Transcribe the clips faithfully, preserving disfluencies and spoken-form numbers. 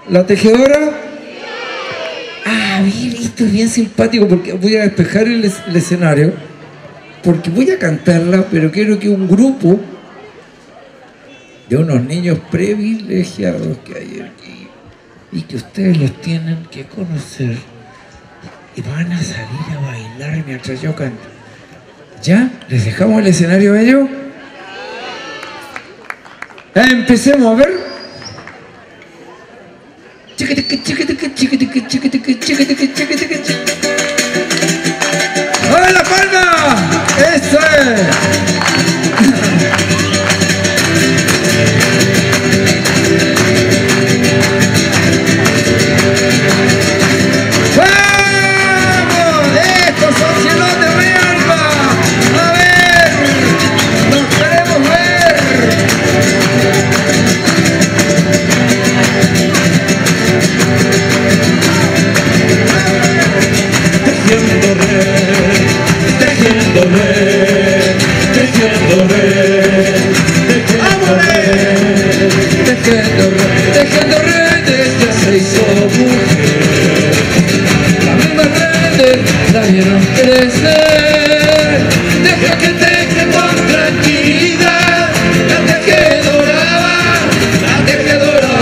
¿La tejedora? Ah, bien, esto es bien simpático porque voy a despejar el, es el escenario. Porque voy a cantarla, pero quiero que un grupo de unos niños privilegiados que hay aquí y que ustedes los tienen que conocer y van a salir a bailar mientras yo canto. ¿Ya? ¿Les dejamos el escenario a ellos? Ah, empecemos a ver. ¡A la palma! ¡Eso es! Tejiendo redes ya se hizo mujer. La misma redes la vieron crecer. Deja que teje con tranquilidad. La tejedora, la tejedora.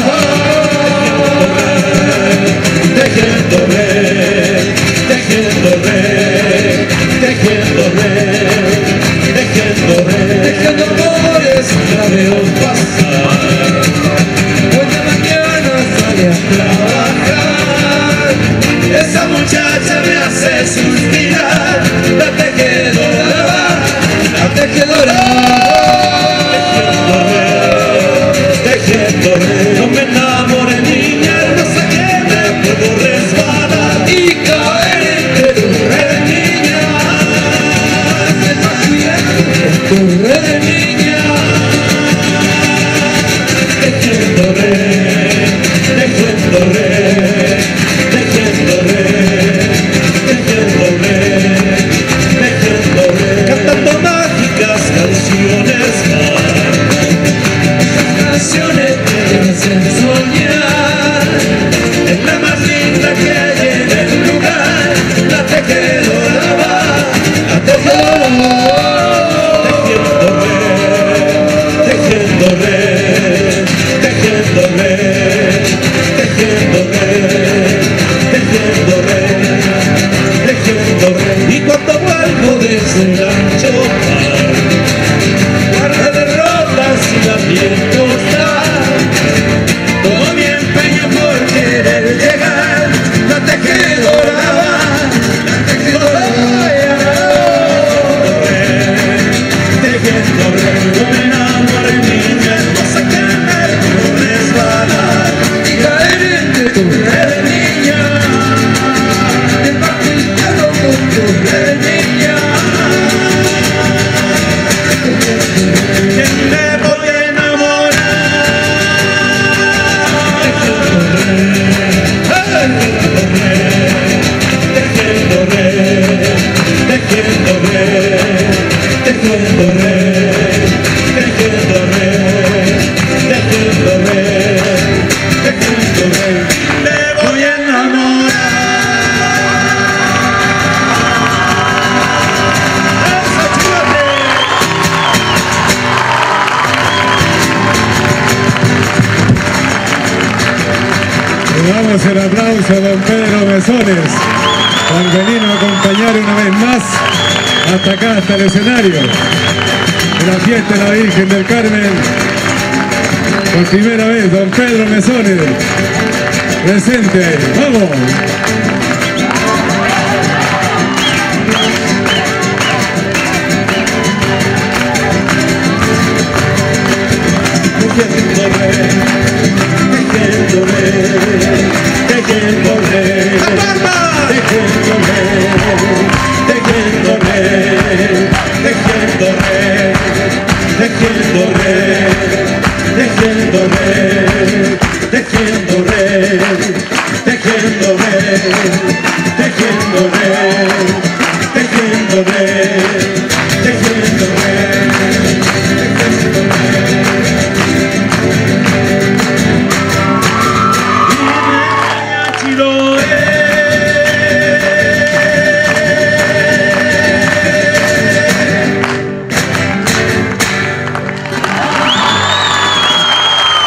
Tejiendo red, tejiendo red, tejiendo red, tejiendo red, tejiendo amores, la veo pasar. Trabajar, esa muchacha me hace suspirar. La tejedora, la tejedora. Tejiendo red, tejiendo red. No me enamore, niña hermosa, que me puedo resbalar y caer entre tu red, niña. Tu red, niña. Tejiendo red, tejiendo red, tejiendo red, tejiendo red, tejiendo red, cantando mágicas canciones, canciones que me hacen soñar en la más linda que hay en el lugar. La tejedora va, la tejedora, tejiendo red, tejiendo red, tejiendo red, tejiendo red, tejiendo red, tejiendo red. Y cuando vuelvo desde el ancho mar, guarda de ropas y la piel tostada, todo mi empeño por querer llegar. La tejedora va, la tejedora va, tejiendo red. No me enamore, niña hermosa, que me puedo resbalar y caer entre tu red, niña. Te participo con tu red, niña. Que me voy a enamorar. Tejiendo red, tejiendo red, tejiendo red, tejiendo red, tejiendo red, tejiendo red. Me voy a enamorar. Le damos el aplauso a don Pedro Mesones por venir a acompañar una vez más hasta acá, hasta el escenario de la fiesta de la Virgen del Carmen. Por primera vez, don Pedro Mesones presente. ¡Vamos! Tejiendo red, tejiendo red, tejiendo red, tejiendo red, tejiendo red, tejiendo red, tejiendo red, tejiendo red, tejiendo red, tejiendo red, tejiendo red, tejiendo red, tejiendo red, tejiendo red.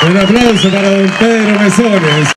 Un aplauso para don Pedro Mesones.